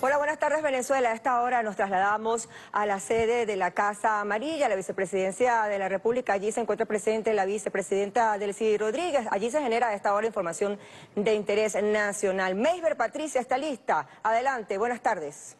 Hola, buenas tardes Venezuela. A esta hora nos trasladamos a la sede de la Casa Amarilla, la Vicepresidencia de la República. Allí se encuentra presente la vicepresidenta Delcy Rodríguez. Allí se genera a esta hora información de interés nacional. Meisber Patricia está lista. Adelante, buenas tardes.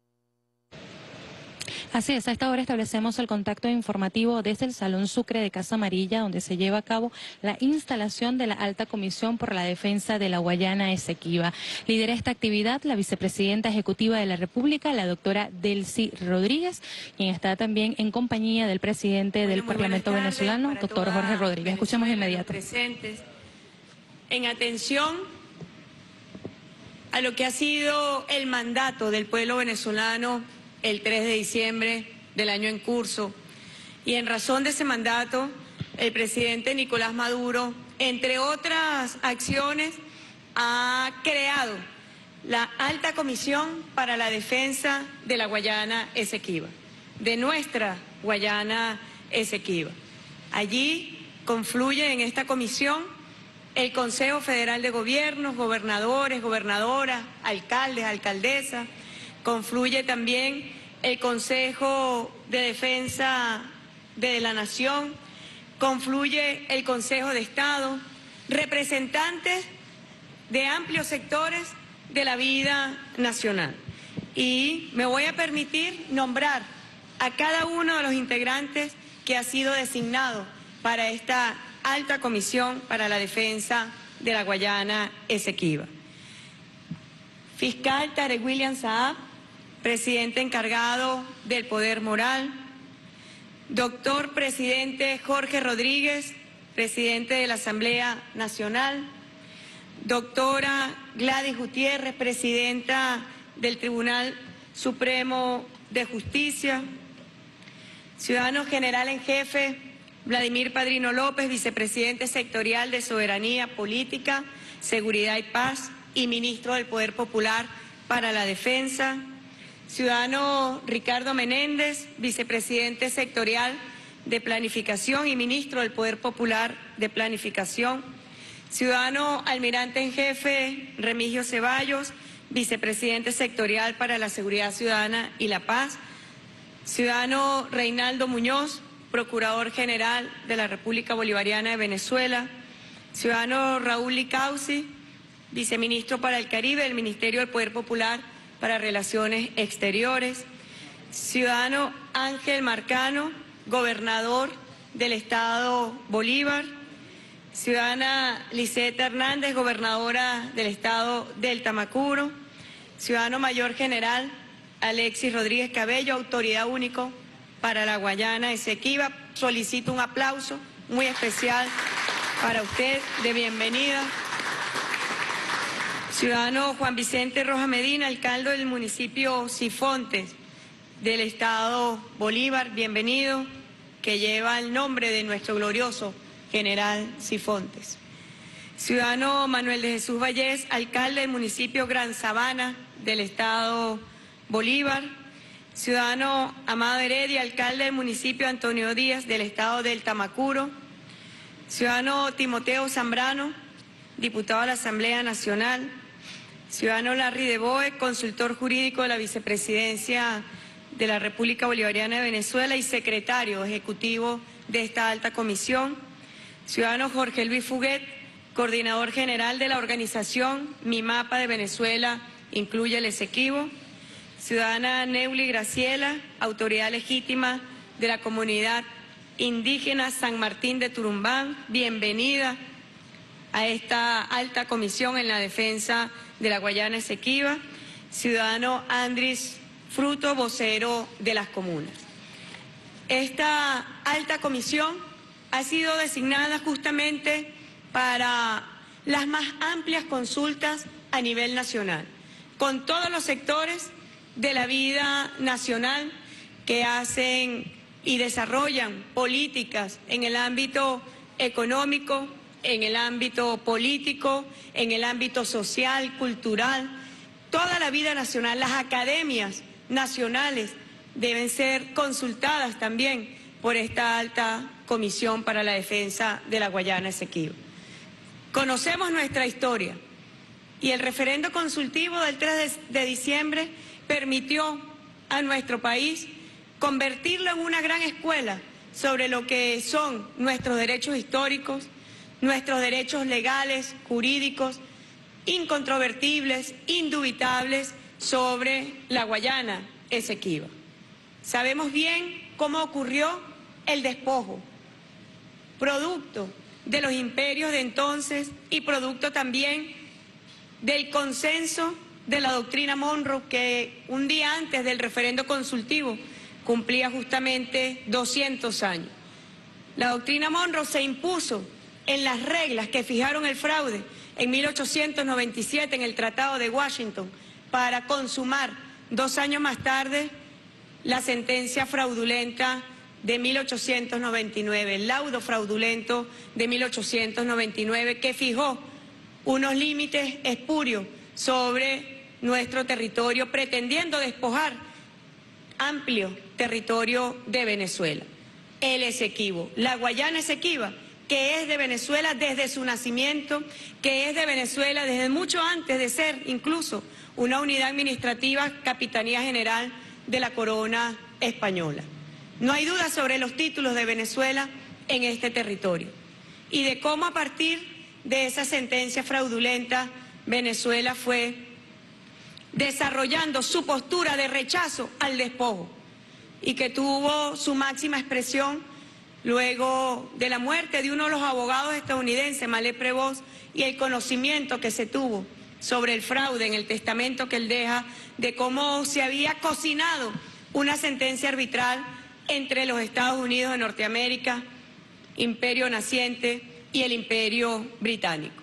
Así es, a esta hora establecemos el contacto informativo desde el Salón Sucre de Casa Amarilla, donde se lleva a cabo la instalación de la Alta Comisión por la Defensa de la Guayana Esequiba. Lidera esta actividad la vicepresidenta ejecutiva de la República, la doctora Delcy Rodríguez, quien está también en compañía del presidente del Parlamento venezolano, doctor Jorge Rodríguez. Escuchemos de inmediato. Presentes, en atención a lo que ha sido el mandato del pueblo venezolano el 3 de diciembre del año en curso, y en razón de ese mandato, el presidente Nicolás Maduro, entre otras acciones, ha creado la Alta Comisión para la Defensa de la Guayana Esequiba, de nuestra Guayana Esequiba. Allí confluye en esta comisión el Consejo Federal de Gobiernos, gobernadores, gobernadoras, alcaldes, alcaldesas. Confluye también el Consejo de Defensa de la Nación, confluye el Consejo de Estado, representantes de amplios sectores de la vida nacional. Y me voy a permitir nombrar a cada uno de los integrantes que ha sido designado para esta Alta Comisión para la Defensa de la Guayana Esequiba. Fiscal Tarek William Saab, presidente encargado del Poder Moral. Doctor presidente Jorge Rodríguez, presidente de la Asamblea Nacional. Doctora Gladys Gutiérrez, presidenta del Tribunal Supremo de Justicia. Ciudadano general en jefe Vladimir Padrino López, vicepresidente sectorial de Soberanía Política, Seguridad y Paz y ministro del Poder Popular para la Defensa. Ciudadano Ricardo Menéndez, vicepresidente sectorial de Planificación y ministro del Poder Popular de Planificación. Ciudadano almirante en jefe Remigio Ceballos, vicepresidente sectorial para la Seguridad Ciudadana y la Paz. Ciudadano Reinaldo Muñoz, procurador general de la República Bolivariana de Venezuela. Ciudadano Raúl Licausi, viceministro para el Caribe del Ministerio del Poder Popular para Relaciones Exteriores. Ciudadano Ángel Marcano, gobernador del Estado Bolívar. Ciudadana Liseta Hernández, gobernadora del Estado del Tamacuro. Ciudadano Mayor General Alexis Rodríguez Cabello, autoridad único para la Guayana Esequiba. Solicito un aplauso muy especial para usted de bienvenida. Ciudadano Juan Vicente Rojas Medina, alcalde del municipio Sifontes del Estado Bolívar, bienvenido, que lleva el nombre de nuestro glorioso general Sifontes. Ciudadano Manuel de Jesús Vallés, alcalde del municipio Gran Sabana del Estado Bolívar. Ciudadano Amado Heredia, alcalde del municipio Antonio Díaz del Estado del Tamacuro. Ciudadano Timoteo Zambrano, diputado a la Asamblea Nacional. Ciudadano Larry de Boe, consultor jurídico de la Vicepresidencia de la República Bolivariana de Venezuela y secretario ejecutivo de esta alta comisión. Ciudadano Jorge Luis Fuguet, coordinador general de la organización Mi Mapa de Venezuela, incluye el Esequibo. Ciudadana Neuli Graciela, autoridad legítima de la comunidad indígena San Martín de Turumbán, bienvenida a esta alta comisión en la defensa de la Guayana Esequiba. Ciudadano Andrés Fruto, vocero de las comunas. Esta alta comisión ha sido designada justamente para las más amplias consultas a nivel nacional, con todos los sectores de la vida nacional que hacen y desarrollan políticas en el ámbito económico, en el ámbito político, en el ámbito social, cultural. Toda la vida nacional, las academias nacionales deben ser consultadas también por esta alta comisión para la defensa de la Guayana Esequiba. Conocemos nuestra historia, Y el referendo consultivo del 3 de diciembre permitió a nuestro país convertirlo en una gran escuela sobre lo que son nuestros derechos históricos, nuestros derechos legales, jurídicos, incontrovertibles, indubitables sobre la Guayana Esequiba. Sabemos bien cómo ocurrió el despojo, producto de los imperios de entonces y producto también del consenso de la doctrina Monroe, que un día antes del referendo consultivo cumplía justamente 200 años. La doctrina Monroe se impuso en las reglas que fijaron el fraude en 1897 en el Tratado de Washington para consumar 2 años más tarde la sentencia fraudulenta de 1899, el laudo fraudulento de 1899, que fijó unos límites espurios sobre nuestro territorio, pretendiendo despojar amplio territorio de Venezuela. El Esequibo, la Guayana Esequiba, que es de Venezuela desde su nacimiento, que es de Venezuela desde mucho antes de ser incluso una unidad administrativa, Capitanía General de la Corona Española. No hay duda sobre los títulos de Venezuela en este territorio y de cómo a partir de esa sentencia fraudulenta Venezuela fue desarrollando su postura de rechazo al despojo y que tuvo su máxima expresión luego de la muerte de uno de los abogados estadounidenses, Mallet Prevost, y el conocimiento que se tuvo sobre el fraude en el testamento que él deja de cómo se había cocinado una sentencia arbitral entre los Estados Unidos de Norteamérica, imperio naciente, y el imperio británico.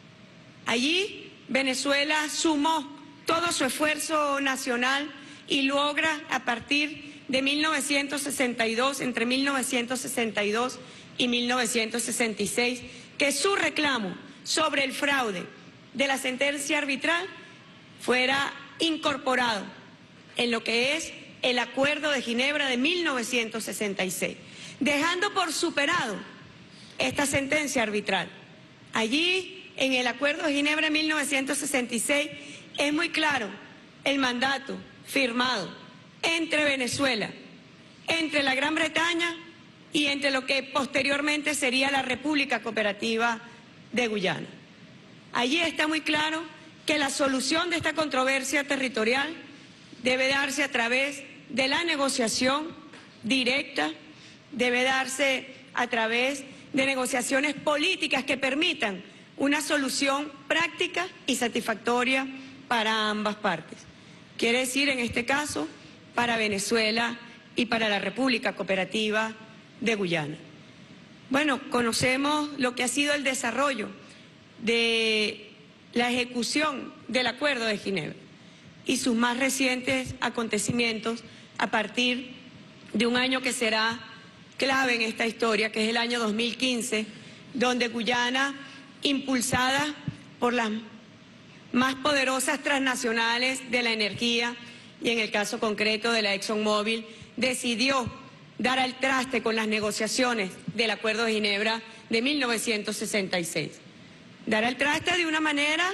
Allí Venezuela sumó todo su esfuerzo nacional y logra a partir de 1962, entre 1962 y 1966, que su reclamo sobre el fraude de la sentencia arbitral fuera incorporado en lo que es el Acuerdo de Ginebra de 1966, dejando por superado esta sentencia arbitral. Allí, en el Acuerdo de Ginebra de 1966, es muy claro el mandato firmado entre Venezuela, entre la Gran Bretaña y entre lo que posteriormente sería la República Cooperativa de Guyana. Allí está muy claro que la solución de esta controversia territorial debe darse a través de la negociación directa, debe darse a través de negociaciones políticas que permitan una solución práctica y satisfactoria para ambas partes. Quiere decir, en este caso, para Venezuela y para la República Cooperativa de Guyana. Bueno, conocemos lo que ha sido el desarrollo de la ejecución del Acuerdo de Ginebra y sus más recientes acontecimientos a partir de un año que será clave en esta historia, que es el año 2015, donde Guyana, impulsada por las más poderosas transnacionales de la energía, y en el caso concreto de la ExxonMobil, decidió dar al traste con las negociaciones del Acuerdo de Ginebra de 1966. Dar al traste de una manera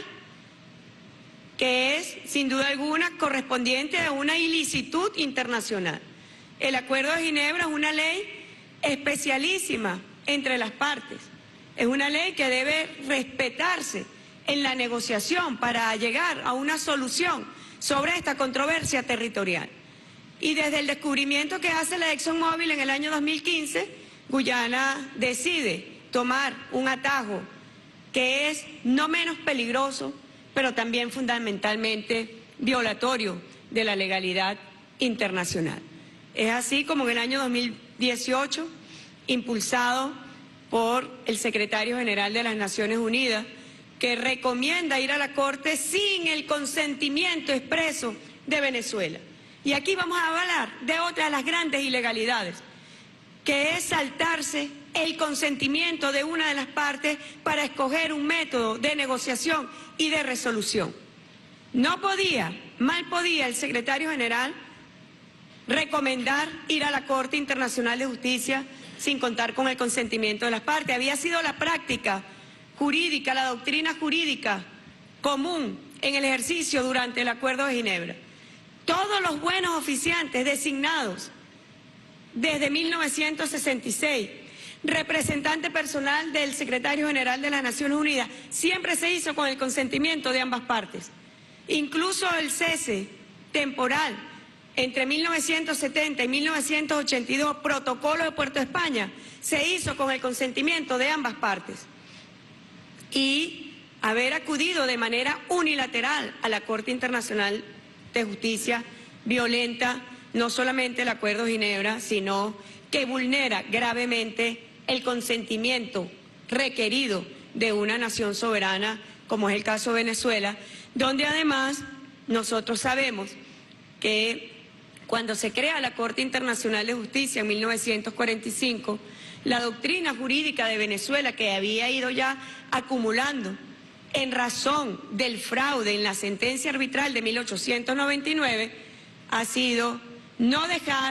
que es, sin duda alguna, correspondiente a una ilicitud internacional. El Acuerdo de Ginebra es una ley especialísima entre las partes. Es una ley que debe respetarse en la negociación para llegar a una solución sobre esta controversia territorial. Y desde el descubrimiento que hace la ExxonMobil en el año 2015, Guyana decide tomar un atajo que es no menos peligroso, pero también fundamentalmente violatorio de la legalidad internacional. Es así como en el año 2018, impulsado por el secretario general de las Naciones Unidas, que recomienda ir a la Corte sin el consentimiento expreso de Venezuela. Y aquí vamos a hablar de otra de las grandes ilegalidades, que es saltarse el consentimiento de una de las partes para escoger un método de negociación y de resolución. No podía, mal podía el secretario general recomendar ir a la Corte Internacional de Justicia sin contar con el consentimiento de las partes. Había sido la práctica jurídica, la doctrina jurídica común en el ejercicio durante el Acuerdo de Ginebra. Todos los buenos oficiantes designados desde 1966, representante personal del Secretario General de las Naciones Unidas, siempre se hizo con el consentimiento de ambas partes. Incluso el cese temporal entre 1970 y 1982, protocolo de Puerto España, se hizo con el consentimiento de ambas partes. Y haber acudido de manera unilateral a la Corte Internacional de Justicia violenta no solamente el Acuerdo de Ginebra, sino que vulnera gravemente el consentimiento requerido de una nación soberana, como es el caso de Venezuela, donde además nosotros sabemos que cuando se crea la Corte Internacional de Justicia en 1945, la doctrina jurídica de Venezuela, que había ido ya acumulando en razón del fraude en la sentencia arbitral de 1899, ha sido no dejar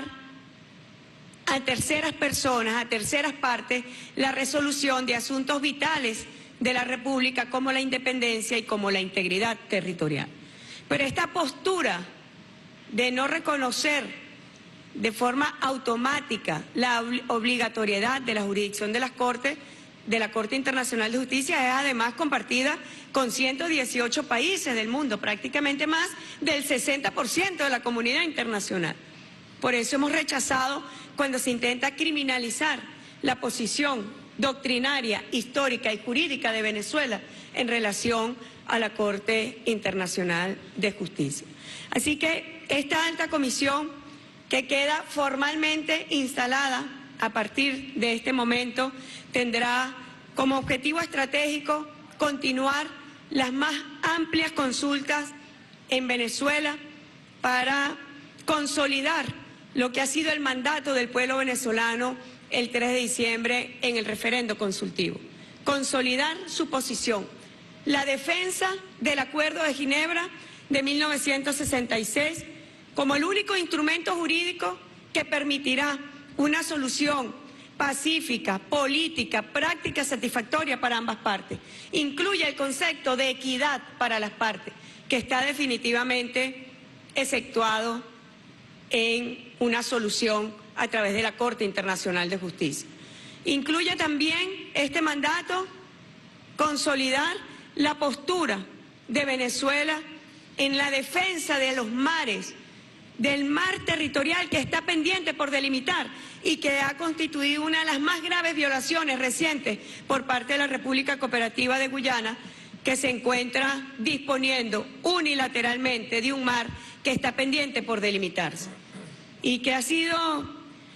a terceras personas, a terceras partes, la resolución de asuntos vitales de la República, como la independencia y como la integridad territorial. Pero esta postura de no reconocer de forma automática la obligatoriedad de la jurisdicción de las Cortes, de la Corte Internacional de Justicia, es además compartida con 118 países del mundo, prácticamente más del 60% de la comunidad internacional. Por eso hemos rechazado cuando se intenta criminalizar la posición doctrinaria, histórica y jurídica de Venezuela en relación a la Corte Internacional de Justicia. Así que esta alta comisión, que queda formalmente instalada a partir de este momento, tendrá como objetivo estratégico continuar las más amplias consultas en Venezuela para consolidar lo que ha sido el mandato del pueblo venezolano el 3 de diciembre en el referendo consultivo. Consolidar su posición, la defensa del Acuerdo de Ginebra de 1966 como el único instrumento jurídico que permitirá una solución pacífica, política, práctica, satisfactoria para ambas partes. Incluye el concepto de equidad para las partes, que está definitivamente exceptuado en una solución a través de la Corte Internacional de Justicia. Incluye también este mandato consolidar la postura de Venezuela en la defensa de los mares, del mar territorial que está pendiente por delimitar y que ha constituido una de las más graves violaciones recientes por parte de la República Cooperativa de Guyana, que se encuentra disponiendo unilateralmente de un mar que está pendiente por delimitarse y que ha sido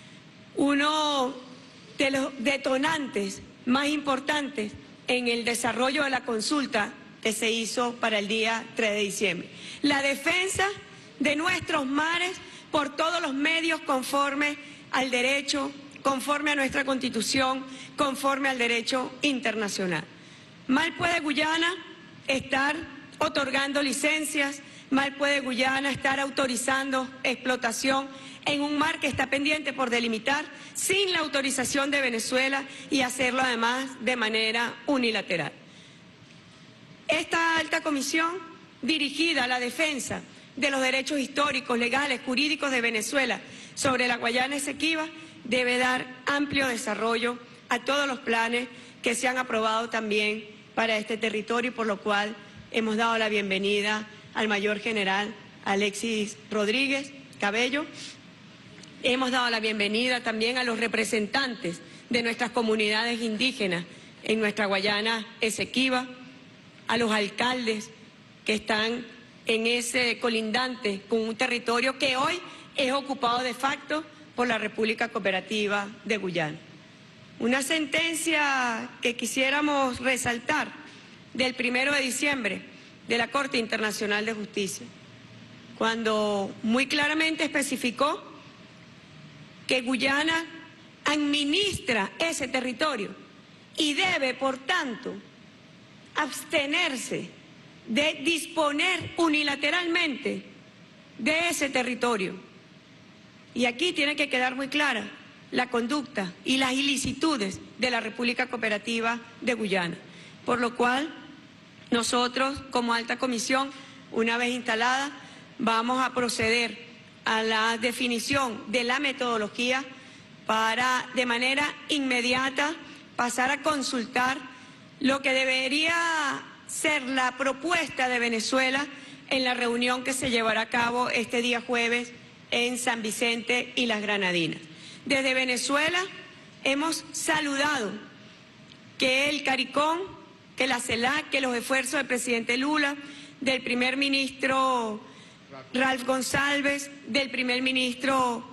uno de los detonantes más importantes en el desarrollo de la consulta que se hizo para el día 3 de diciembre. La defensa de nuestros mares por todos los medios conforme al derecho, conforme a nuestra Constitución, conforme al derecho internacional. Mal puede Guyana estar otorgando licencias, mal puede Guyana estar autorizando explotación en un mar que está pendiente por delimitar sin la autorización de Venezuela y hacerlo además de manera unilateral. Esta alta comisión, dirigida a la defensa de los derechos históricos, legales, jurídicos de Venezuela sobre la Guayana Esequiba, debe dar amplio desarrollo a todos los planes que se han aprobado también para este territorio, y por lo cual hemos dado la bienvenida al mayor general Alexis Rodríguez Cabello. Hemos dado la bienvenida también a los representantes de nuestras comunidades indígenas en nuestra Guayana Esequiba, a los alcaldes que están en ese colindante con un territorio que hoy es ocupado de facto por la República Cooperativa de Guyana. Una sentencia que quisiéramos resaltar del 1 de diciembre de la Corte Internacional de Justicia, cuando muy claramente especificó que Guyana administra ese territorio y debe, por tanto, abstenerse de disponer unilateralmente de ese territorio. Y aquí tiene que quedar muy clara la conducta y las ilicitudes de la República Cooperativa de Guyana, por lo cual Nosotros, como alta comisión, una vez instalada, vamos a proceder a la definición de la metodología para, de manera inmediata, pasar a consultar lo que debería ser la propuesta de Venezuela en la reunión que se llevará a cabo este día jueves en San Vicente y las Granadinas. Desde Venezuela hemos saludado que el CARICOM, que la CELAC, que los esfuerzos del presidente Lula, del primer ministro Ralph González, del primer ministro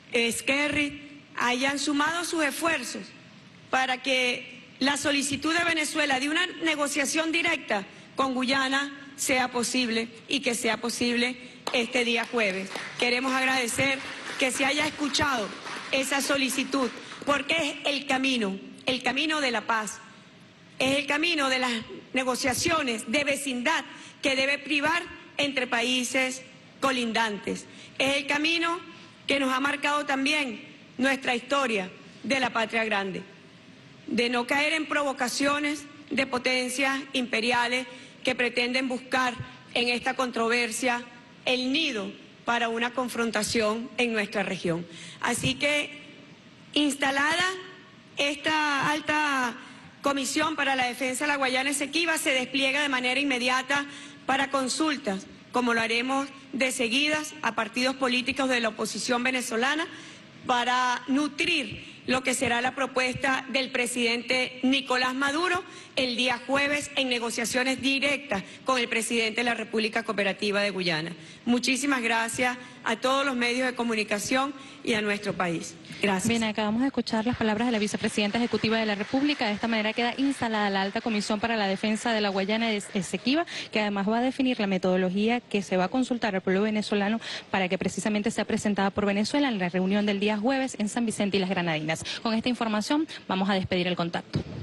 Skerrit, hayan sumado sus esfuerzos para que la solicitud de Venezuela de una negociación directa con Guyana sea posible y que sea posible este día jueves. Queremos agradecer que se haya escuchado esa solicitud, porque es el camino de la paz, es el camino de las negociaciones de vecindad que debe privar entre países colindantes. Es el camino que nos ha marcado también nuestra historia de la patria grande, de no caer en provocaciones de potencias imperiales que pretenden buscar en esta controversia el nido para una confrontación en nuestra región. Así que, instalada esta alta comisión para la defensa de la Guayana Esequiba, se despliega de manera inmediata para consultas, como lo haremos de seguidas a partidos políticos de la oposición venezolana, para nutrir lo que será la propuesta del presidente Nicolás Maduro el día jueves en negociaciones directas con el presidente de la República Cooperativa de Guyana. Muchísimas gracias a todos los medios de comunicación y a nuestro país. Gracias. Bien, acabamos de escuchar las palabras de la vicepresidenta ejecutiva de la República. De esta manera queda instalada la alta comisión para la defensa de la Guayana Esequiba, que además va a definir la metodología que se va a consultar al pueblo venezolano para que precisamente sea presentada por Venezuela en la reunión del día jueves en San Vicente y las Granadinas. Con esta información vamos a despedir el contacto.